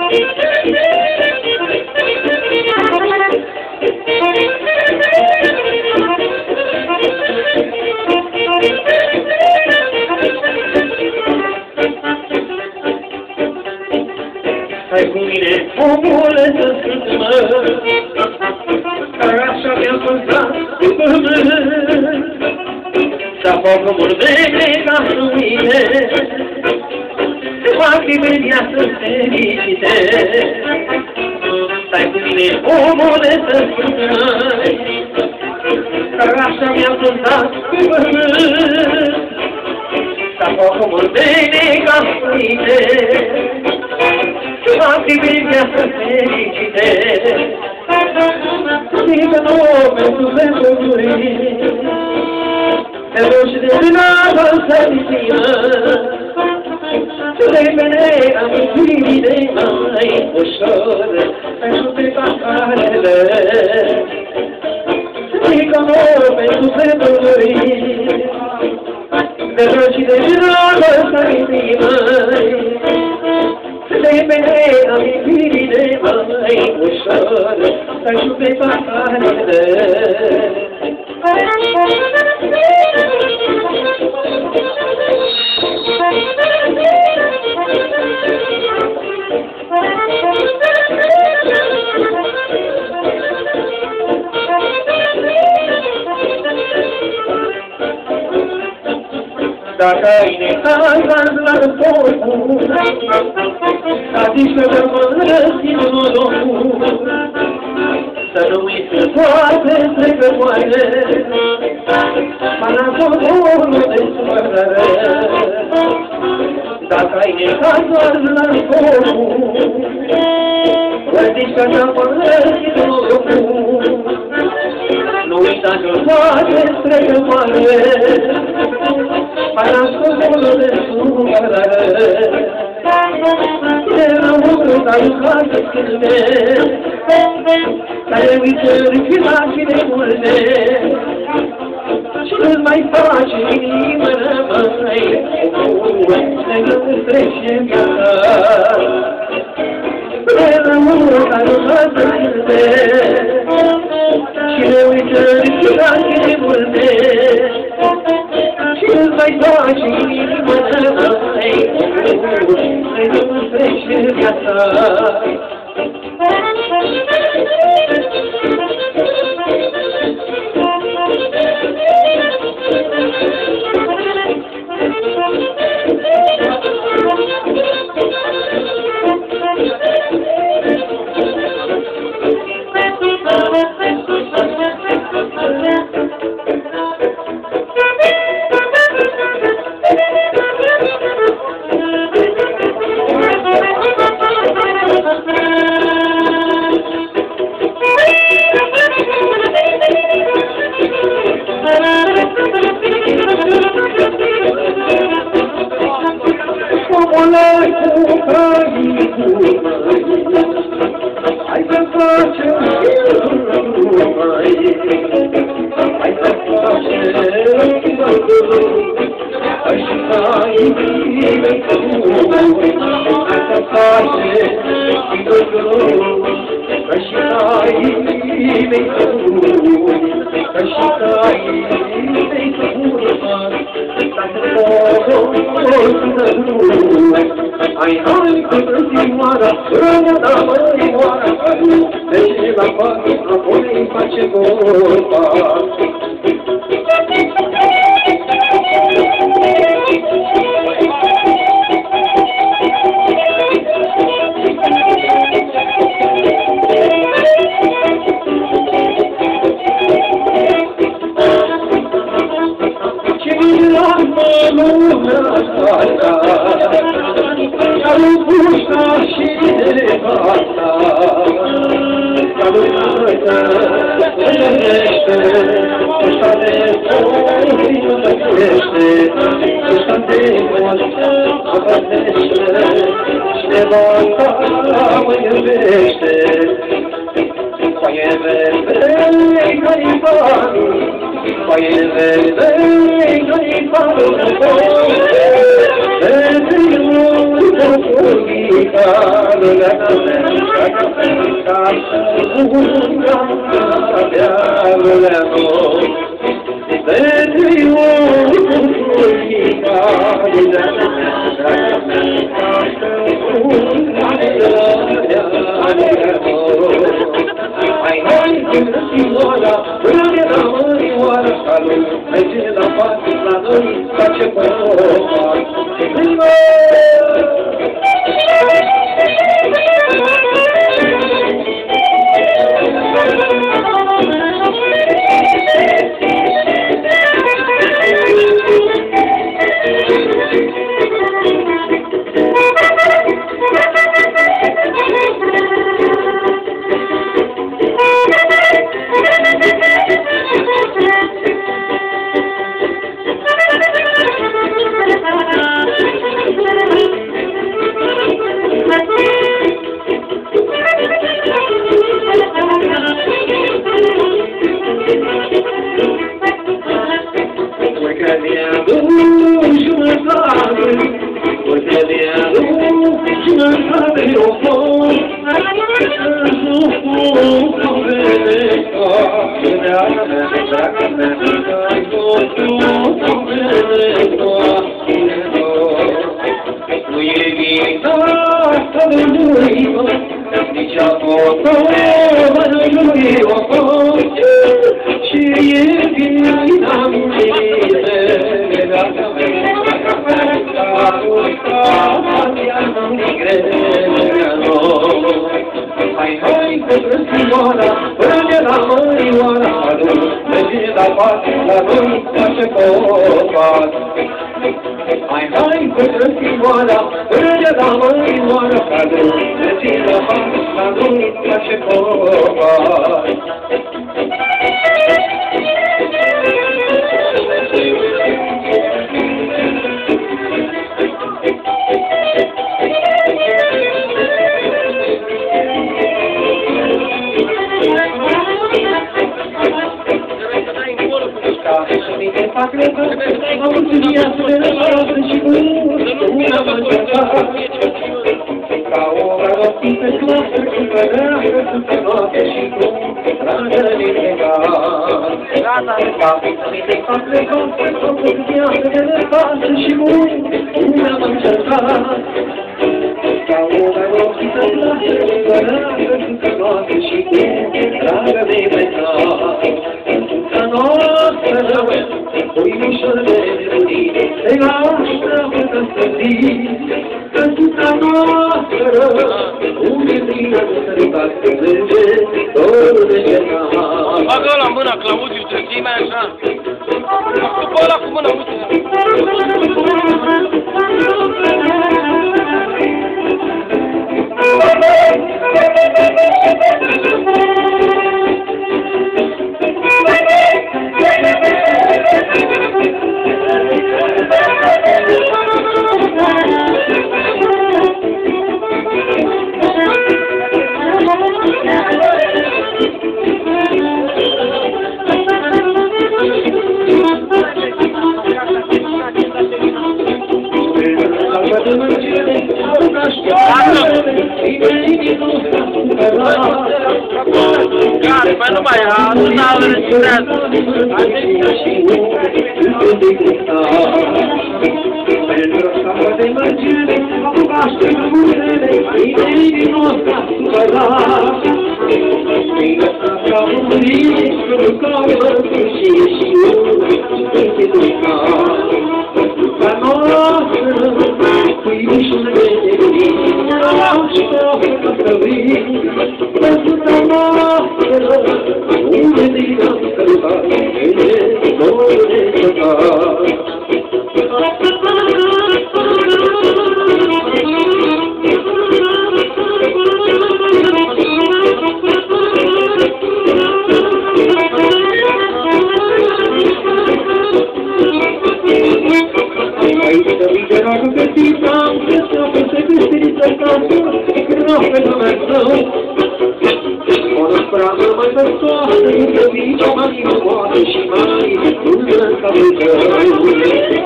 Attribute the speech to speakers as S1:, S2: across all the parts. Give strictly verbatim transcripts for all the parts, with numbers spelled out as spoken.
S1: Hai cu mine, omule, să sunt mă, care așa mi-a păsat după mânt. Să fac o murbene ca să mine, să fac din viață fericite. Stai cu mine, omule, să sunt mă, care așa mi-a păsat după mânt. Să fac o murbene ca să mine, Mati viață fericite, Dică nouă pentru venituri, Te rogi de vinată să divină, De mine amintiri de mai ușor, Pentru pe paharele. Dică nouă pentru venituri, Te rogi de vinată să divină, De mine amintiri de mai ușor, Să-și pe paharele. Dacă ai necaz la războiul, Adică că mă răstin locul, Să nu uiți că toate trecătoare, Manacorul de supărare. Dacă ai necaz la războiul, Adică că mă răstin locul, Nu uita că toate trecătoare, Manacorul de supărare. Era unul care se schimbe, Care uitări filași de multe, Și nu-ți mai face inimă rămâi, Să nu-ți trece viața. Era unul care se schimbe, Și ne uitări filași de multe, Și nu-ți mai face inimă rămâi, Să nu-ți trece viața. Ai hai că târțioara, rămâna mărimoara, Deci la față, apoi face vorba. Ce mi-a lumea asta, Ca-lui pușca și de fata, Ca-lui mătă, Să-nește, Să-sta de foc, Să crește, Să-sta de foc, Să pătește, Și nevasta mă iubește. Foaie verde, ca-i banii, Foaie verde, ca-i banii, Verde-i multă furghica,
S2: Bagă la mână, Claudiu, te ții mai așa. După ăla cu mână, uite. Cara, mas não vai errar, não dá hora de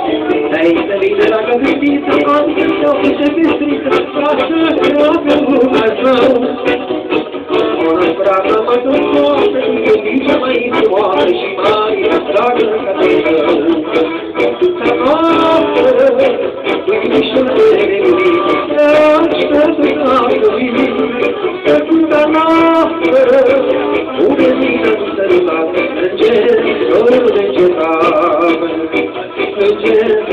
S2: Dai,
S1: de ce